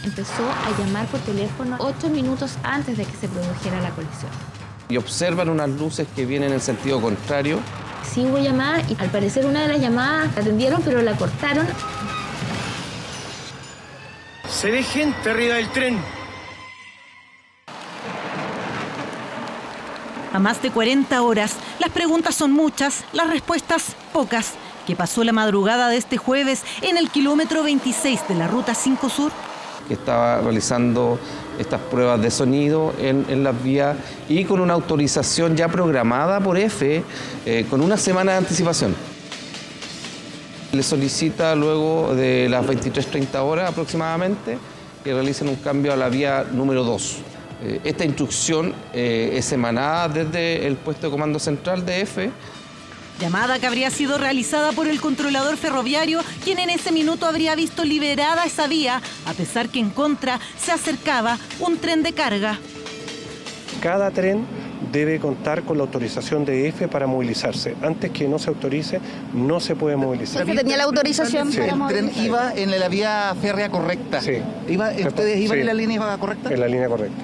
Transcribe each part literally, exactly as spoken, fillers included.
empezó a llamar por teléfono ocho minutos antes de que se produjera la colisión. Y observan unas luces que vienen en sentido contrario. Sí hubo llamada y al parecer una de las llamadas la atendieron, pero la cortaron. Se ve gente arriba del tren. A más de cuarenta horas, las preguntas son muchas, las respuestas pocas. ¿Qué pasó la madrugada de este jueves en el kilómetro veintiséis de la Ruta cinco Sur? Que estaba realizando estas pruebas de sonido en, en las vías y con una autorización ya programada por EFE eh, con una semana de anticipación. Le solicita luego de las veintitrés treinta horas aproximadamente que realicen un cambio a la vía número dos. Eh, esta instrucción eh, es emanada desde el puesto de comando central de EFE. Llamada que habría sido realizada por el controlador ferroviario, quien en ese minuto habría visto liberada esa vía, a pesar que en contra se acercaba un tren de carga. Cada tren debe contar con la autorización de EFE para movilizarse. Antes que no se autorice, no se puede movilizar. ¿Usted tenía la autorización? Sí. Para ¿El tren movilizar? iba en la vía férrea correcta? Sí. ¿Iba, ¿Ustedes iban Sí. en la línea correcta? En la línea correcta.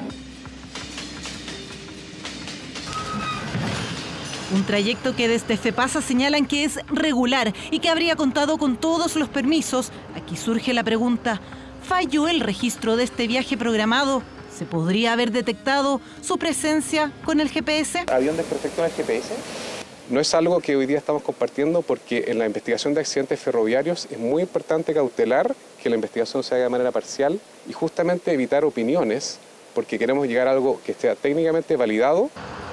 Un trayecto que desde FEPASA señalan que es regular y que habría contado con todos los permisos. Aquí surge la pregunta, ¿falló el registro de este viaje programado? ¿Se podría haber detectado su presencia con el G P S? ¿Avión desperfecto en el G P S? No es algo que hoy día estamos compartiendo porque en la investigación de accidentes ferroviarios es muy importante cautelar que la investigación se haga de manera parcial y justamente evitar opiniones porque queremos llegar a algo que esté técnicamente validado.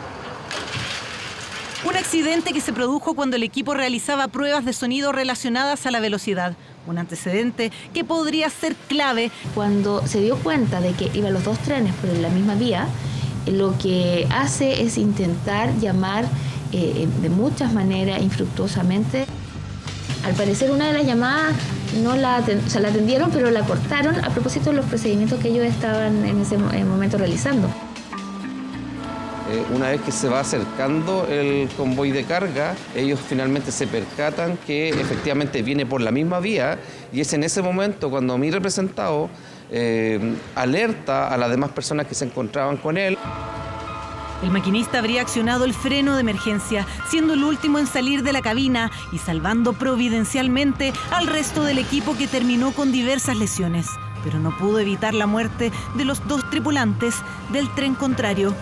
Un accidente que se produjo cuando el equipo realizaba pruebas de sonido relacionadas a la velocidad. Un antecedente que podría ser clave. Cuando se dio cuenta de que iban los dos trenes por la misma vía, lo que hace es intentar llamar eh, de muchas maneras, infructuosamente. Al parecer una de las llamadas no la, o sea, la atendieron, pero la cortaron a propósito de los procedimientos que ellos estaban en ese momento realizando. Eh, una vez que se va acercando el convoy de carga, ellos finalmente se percatan que efectivamente viene por la misma vía y es en ese momento cuando mi representado eh, alerta a las demás personas que se encontraban con él. El maquinista habría accionado el freno de emergencia, siendo el último en salir de la cabina y salvando providencialmente al resto del equipo que terminó con diversas lesiones. Pero no pudo evitar la muerte de los dos tripulantes del tren contrario.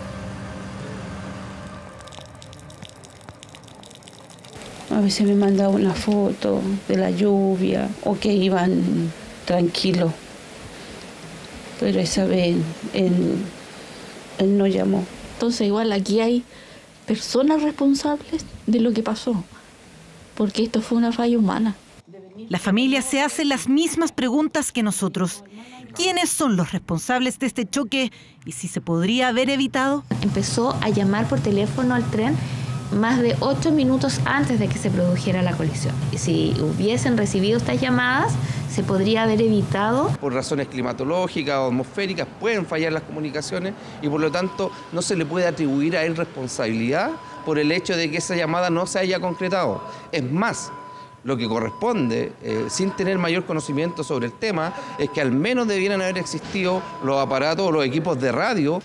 A veces me mandaba una foto de la lluvia o que iban tranquilos. Pero esa vez él, él no llamó. Entonces igual aquí hay personas responsables de lo que pasó, porque esto fue una falla humana. La familia se hace las mismas preguntas que nosotros. ¿Quiénes son los responsables de este choque y si se podría haber evitado? Empezó a llamar por teléfono al tren más de ocho minutos antes de que se produjera la colisión. Y si hubiesen recibido estas llamadas, se podría haber evitado. Por razones climatológicas o atmosféricas pueden fallar las comunicaciones y por lo tanto no se le puede atribuir a él responsabilidad por el hecho de que esa llamada no se haya concretado. Es más, lo que corresponde, eh, sin tener mayor conocimiento sobre el tema, es que al menos debieran haber existido los aparatos o los equipos de radio.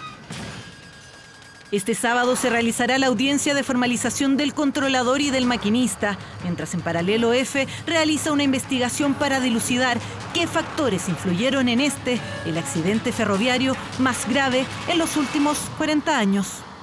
Este sábado se realizará la audiencia de formalización del controlador y del maquinista, mientras en paralelo EFE realiza una investigación para dilucidar qué factores influyeron en este, el accidente ferroviario más grave en los últimos cuarenta años.